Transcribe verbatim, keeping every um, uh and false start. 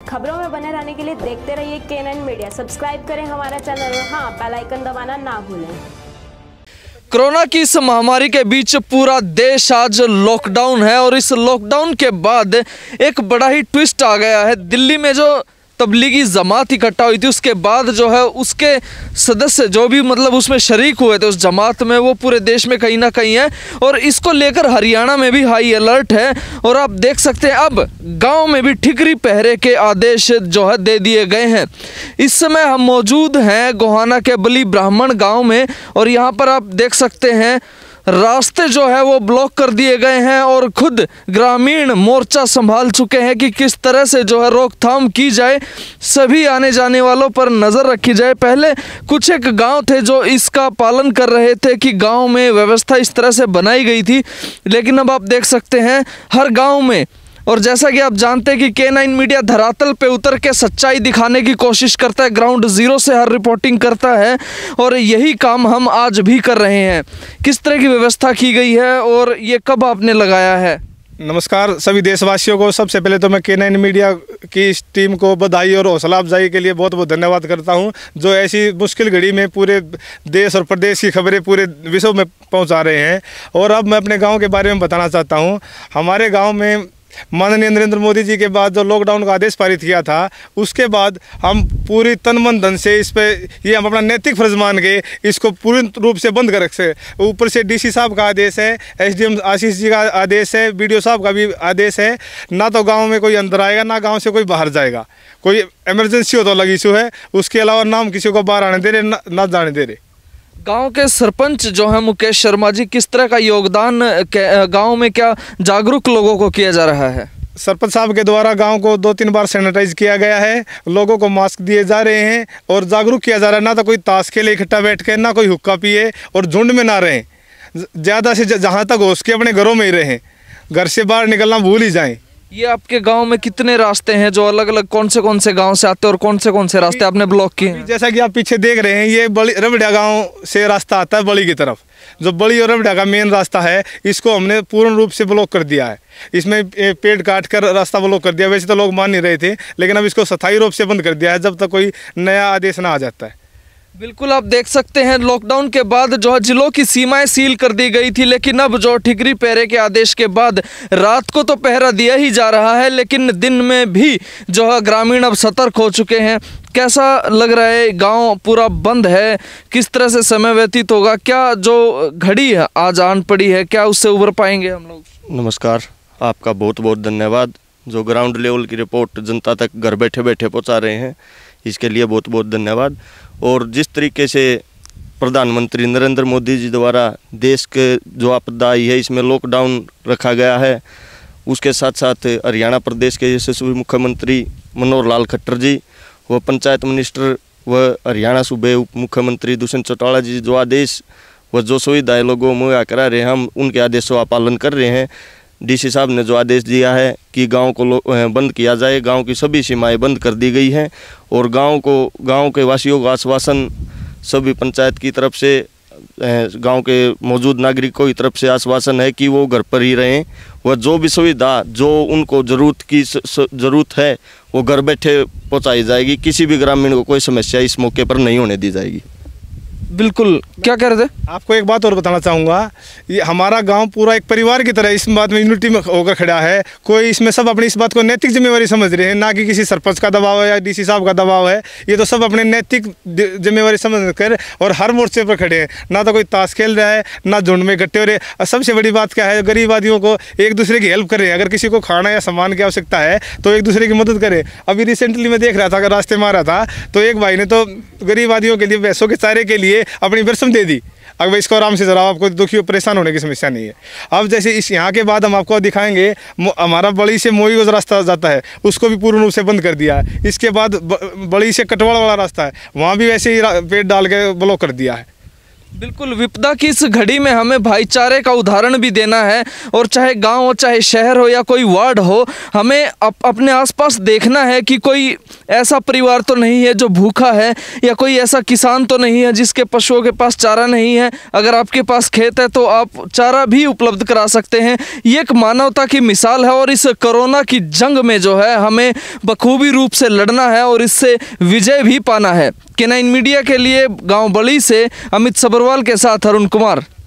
खबरों में बने रहने के लिए देखते रहिए के नाइन मीडिया। सब्सक्राइब करें हमारा चैनल और हाँ, बेल आइकन दबाना ना भूलें। कोरोना की इस महामारी के बीच पूरा देश आज लॉकडाउन है और इस लॉकडाउन के बाद एक बड़ा ही ट्विस्ट आ गया है। दिल्ली में जो तबलीगी जमात इकट्ठा हुई थी उसके बाद जो है उसके सदस्य जो भी मतलब उसमें शरीक हुए थे उस जमात में, वो पूरे देश में कहीं ना कहीं है और इसको लेकर हरियाणा में भी हाई अलर्ट है। और आप देख सकते हैं अब गांव में भी ठिकरी पहरे के आदेश जो है दे दिए गए हैं। इस समय हम मौजूद हैं गोहाना के बली ब्राह्मण गाँव में और यहाँ पर आप देख सकते हैं रास्ते जो है वो ब्लॉक कर दिए गए हैं और खुद ग्रामीण मोर्चा संभाल चुके हैं कि किस तरह से जो है रोकथाम की जाए, सभी आने जाने वालों पर नज़र रखी जाए। पहले कुछ एक गांव थे जो इसका पालन कर रहे थे कि गांव में व्यवस्था इस तरह से बनाई गई थी, लेकिन अब आप देख सकते हैं हर गांव में। और जैसा कि आप जानते हैं कि के नाइन मीडिया धरातल पे उतर के सच्चाई दिखाने की कोशिश करता है, ग्राउंड ज़ीरो से हर रिपोर्टिंग करता है और यही काम हम आज भी कर रहे हैं। किस तरह की व्यवस्था की गई है और ये कब आपने लगाया है? नमस्कार सभी देशवासियों को। सबसे पहले तो मैं के नाइन मीडिया की इस टीम को बधाई और हौसला अफजाई के लिए बहुत बहुत धन्यवाद करता हूं, जो ऐसी मुश्किल घड़ी में पूरे देश और प्रदेश की खबरें पूरे विश्व में पहुंचा रहे हैं। और अब मैं अपने गांव के बारे में बताना चाहता हूं। हमारे गांव में माननीय नरेंद्र मोदी जी के बाद जो लॉकडाउन का आदेश पारित किया था, उसके बाद हम पूरी तन मन धन से इस पे ये हम अपना नैतिक फर्ज मान के इसको पूर्ण रूप से बंद कर रखे। ऊपर से डीसी साहब का आदेश है, एसडीएम आशीष जी का आदेश है, बीडीओ साहब का भी आदेश है। ना तो गांव में कोई अंदर आएगा, ना गांव से कोई बाहर जाएगा। कोई इमरजेंसी हो तो अलग इशू है, उसके अलावा ना हम किसी को बाहर आने दे रहे, ना, ना जाने दे रहे। गांव के सरपंच जो है मुकेश शर्मा जी, किस तरह का योगदान गांव में क्या जागरूक लोगों को किया जा रहा है? सरपंच साहब के द्वारा गांव को दो तीन बार सैनिटाइज किया गया है, लोगों को मास्क दिए जा रहे हैं और जागरूक किया जा रहा है। ना तो कोई ताश खेले इकट्ठा बैठ के, ना कोई हुक्का पिए और झुंड में ना रहें। ज़्यादा से जहाँ तक हो उसके अपने घरों में ही रहें, घर से बाहर निकलना भूल ही जाएँ। ये आपके गांव में कितने रास्ते हैं जो अलग अलग कौन से कौन से गांव से आते हैं और कौन से कौन से रास्ते आपने ब्लॉक किए हैं? जैसा कि आप पीछे देख रहे हैं, ये बड़ी रबड़ा गांव से रास्ता आता है बड़ी की तरफ। जो बड़ी और रबड़ा का मेन रास्ता है, इसको हमने पूर्ण रूप से ब्लॉक कर दिया है। इसमें पेड़ काट कर रास्ता ब्लॉक कर दिया। वैसे तो लोग मान नहीं रहे थे, लेकिन अब इसको स्थायी रूप से बंद कर दिया है जब तक कोई नया आदेश ना आ जाता है। बिल्कुल, आप देख सकते हैं लॉकडाउन के बाद जो है जिलों की सीमाएं सील कर दी गई थी, लेकिन अब जो ठिकरी पहरे के आदेश के बाद रात को तो पहरा दिया ही जा रहा है, लेकिन दिन में भी जो है ग्रामीण अब सतर्क हो चुके हैं। कैसा लग रहा है? गांव पूरा बंद है, किस तरह से समय व्यतीत होगा? क्या जो घड़ी आज आन पड़ी है, क्या उससे उबर पाएंगे हम लोग? नमस्कार, आपका बहुत बहुत धन्यवाद जो ग्राउंड लेवल की रिपोर्ट जनता तक घर बैठे बैठे पहुँचा रहे हैं, इसके लिए बहुत बहुत धन्यवाद। और जिस तरीके से प्रधानमंत्री नरेंद्र मोदी जी द्वारा देश के जो आपदा आई है इसमें लॉकडाउन रखा गया है, उसके साथ साथ हरियाणा प्रदेश के यशस्वी मुख्यमंत्री मनोहर लाल खट्टर जी व पंचायत मिनिस्टर व हरियाणा सूबे उप मुख्यमंत्री दुष्यंत चौटाला जी जो आदेश व जो सुविधाएँ लोगों मुहैया करा रहे हैं, हम उनके आदेशों का पालन कर रहे हैं। डीसी साहब ने जो आदेश दिया है कि गांव को बंद किया जाए, गांव की सभी सीमाएं बंद कर दी गई हैं और गांव को गांव के वासियों का आश्वासन सभी पंचायत की तरफ से, गांव के मौजूद नागरिकों की तरफ से आश्वासन है कि वो घर पर ही रहें व जो भी सुविधा जो उनको ज़रूरत की ज़रूरत है वो घर बैठे पहुँचाई जाएगी। किसी भी ग्रामीण को कोई समस्या इस मौके पर नहीं होने दी जाएगी। बिल्कुल, क्या कह रहे थे? आपको एक बात और बताना चाहूँगा, ये हमारा गांव पूरा एक परिवार की तरह इस बात में यूनिटी में होकर खड़ा है। कोई इसमें सब अपनी इस बात को नैतिक जिम्मेवारी समझ रहे हैं, ना कि किसी सरपंच का दबाव है या डीसी साहब का दबाव है। ये तो सब अपने नैतिक जिम्मेवारी समझ कर और हर मोर्चे पर खड़े हैं। ना तो कोई ताश खेल रहा है, ना झुंड में इकट्ठे हो रहे। और सबसे बड़ी बात क्या है, गरीब आदमियों को एक दूसरे की हेल्प करें। अगर किसी को खाना या सामान की आवश्यकता है तो एक दूसरे की मदद करें। अभी रिसेंटली मैं देख रहा था, अगर रास्ते में आ रहा था तो एक भाई ने तो गरीब आदमियों के लिए भैंसों के चारे के लिए अपनी बरसम दे दी। अगर इसको आराम से जरा, आपको दुखी परेशान होने की समस्या नहीं है। अब जैसे इस यहाँ के बाद हम आपको दिखाएंगे, हमारा बड़ी से मोई का रास्ता जाता है, उसको भी पूर्ण रूप से बंद कर दिया है। इसके बाद बड़ी से कटवाड़ वाला रास्ता है, वहाँ भी वैसे ही पेड़ डाल के ब्लॉक कर दिया है। बिल्कुल, विपदा की इस घड़ी में हमें भाईचारे का उदाहरण भी देना है और चाहे गांव हो, चाहे शहर हो या कोई वार्ड हो, हमें अप, अपने आसपास देखना है कि कोई ऐसा परिवार तो नहीं है जो भूखा है या कोई ऐसा किसान तो नहीं है जिसके पशुओं के पास चारा नहीं है। अगर आपके पास खेत है तो आप चारा भी उपलब्ध करा सकते हैं। ये एक मानवता की मिसाल है और इस कोरोना की जंग में जो है हमें बखूबी रूप से लड़ना है और इससे विजय भी पाना है। के नाइन मीडिया के लिए गांव बड़ी से अमित सब्रवाल के साथ अरुण कुमार।